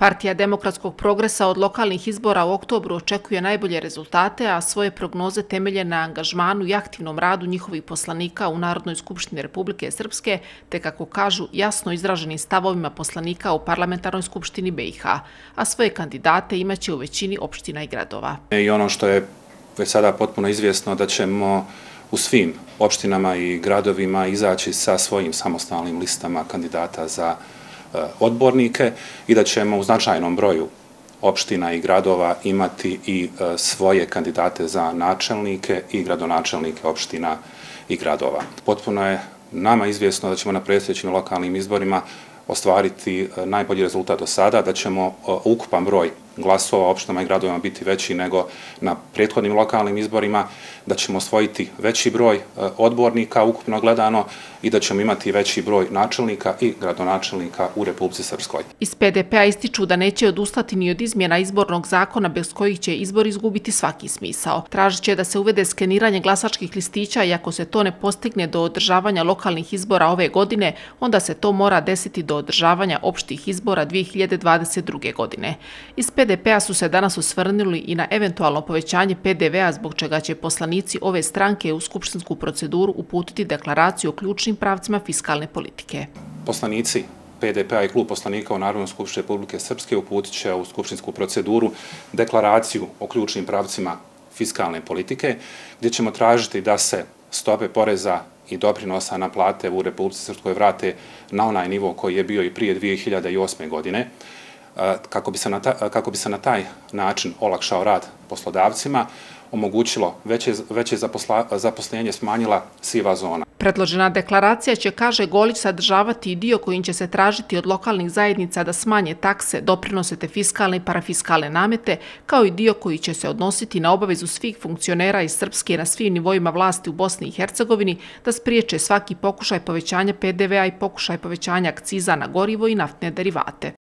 Partija demokratskog progresa od lokalnih izbora u oktobru očekuje najbolje rezultate, a svoje prognoze temelje na angažmanu i aktivnom radu njihovih poslanika u Narodnoj skupštini Republike Srpske, te kako kažu jasno izraženim stavovima poslanika u Parlamentarnoj skupštini BiH, a svoje kandidate imaće u većini opština i gradova. I ono što je već sada potpuno izvjesno da ćemo u svim opštinama i gradovima izaći sa svojim samostalnim listama kandidata za odbornike i da ćemo u značajnom broju opština i gradova imati i svoje kandidate za načelnike i gradonačelnike opština i gradova. Potpuno je nama izvjesno da ćemo na predstojećim lokalnim izborima ostvariti najbolji rezultat do sada, da ćemo ukupan broj glasova opštinama i gradovima biti veći nego na prethodnim lokalnim izborima, da ćemo osvojiti veći broj odbornika ukupno gledano i da ćemo imati veći broj načelnika i gradonačelnika u Republici Srpskoj. Iz PDP-a ističu da neće odustati ni od izmjena izbornog zakona bez kojih će izbor izgubiti svaki smisao. Tražit će da se uvede skeniranje glasačkih listića i ako se to ne postigne do održavanja lokalnih izbora ove godine, onda se to mora desiti do održavanja opštih izbora 2022. godine. Iz PDP-a su se danas osvrnuli i na eventualno povećanje PDV-a, zbog čega će poslanici ove stranke u skupštinsku proceduru uputiti deklaraciju o ključnim pravcima fiskalne politike. Poslanici PDP-a i klub poslanika u Narodnoj skupštini Republike Srpske uputit će u skupštinsku proceduru deklaraciju o ključnim pravcima fiskalne politike, gdje ćemo tražiti da se stope poreza i doprinosa na plate u Republici Srpskoj vrate na onaj nivo koji je bio i prije 2008. godine, kako bi se na taj način olakšao rad poslodavcima, omogućilo veće zaposlenje, smanjila siva zona. Predložena deklaracija će, kaže Golić, sadržavati i dio kojim će se tražiti od lokalnih zajednica da smanje takse, doprinose te fiskalne i parafiskalne namete, kao i dio koji će se odnositi na obavezu svih funkcionera iz Srpske na svim nivoima vlasti u Bosni i Hercegovini da spriječe svaki pokušaj povećanja PDV-a i pokušaj povećanja akciza na gorivo i naftne derivate.